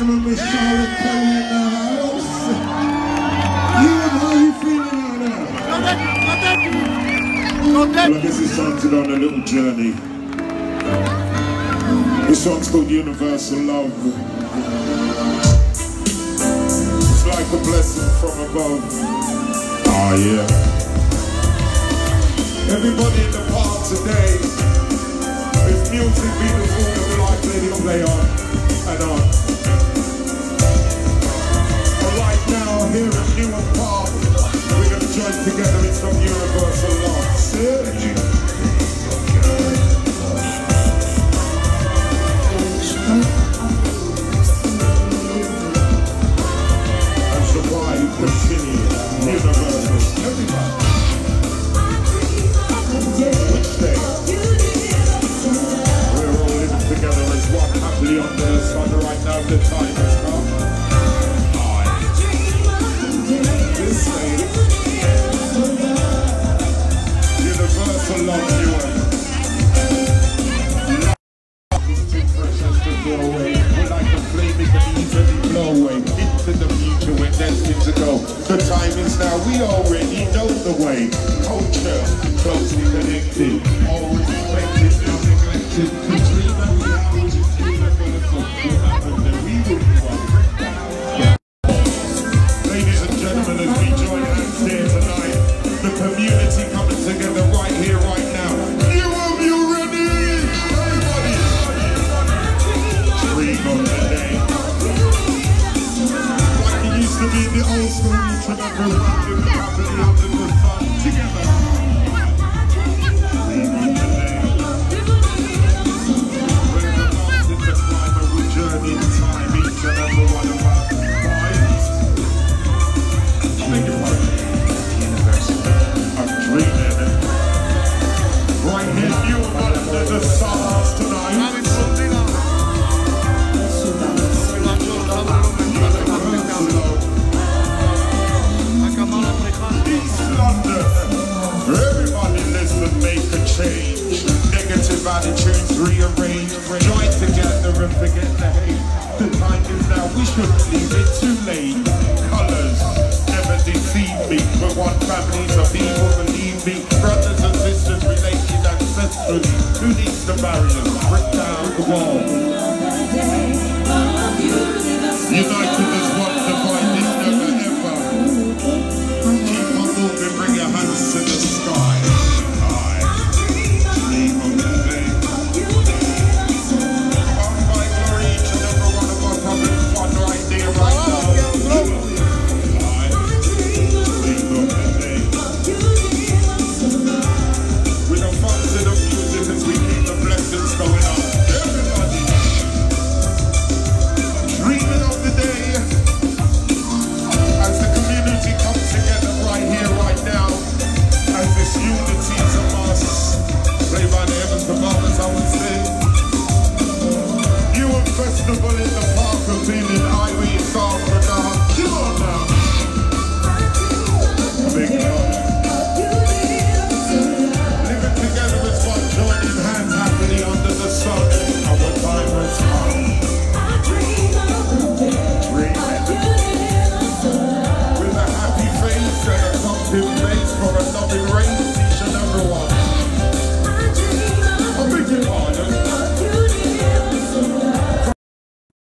gentlemen, Miss Charlotte Perry in the house. How you feeling out there? Well, I guess it's time to go on a little journey. This song's called Universal Love. It's like a blessing from above. Oh yeah. Everybody in the park today, if music be the form of life, let it play on and on. But right now, here at Newham Park, we're going to join together in some universal love. See it? That's the vibe continue. Universal. Everybody. Which day? We're all living together as one, happily on the sun right now. The time has come. This day, universal love, you love is too precious to throw away. We're like a flame, it can easily blow away into the future we're destined to go. The time is now, we already know the way. Culture, closely connected, all respected, now neglected. The dream and reality is universal. What happened then we will be one. Ladies and gentlemen, as we join hands here tonight, the community coming together right here, right now. You ready? Everybody! Dream of the day. Like it used to be in the old school, each and every one living happily under the sun together. Dream of the day. When the lost in the climber, we journey in time, each and every one of us. Thank you, Mark. I'm dreaming. Right here, you under the stars tonight. East London. Everybody listen, make a change. Negative attitudes rearrange. Join together and forget the hate. The time is now, we shouldn't leave it too late. Colours never deceive me. We're one family, so people believe me. Brothers and sisters related ancestrally. Who needs the barriers? Break down the wall. United as one, divided never ever. Keep on moving, bring your hands together.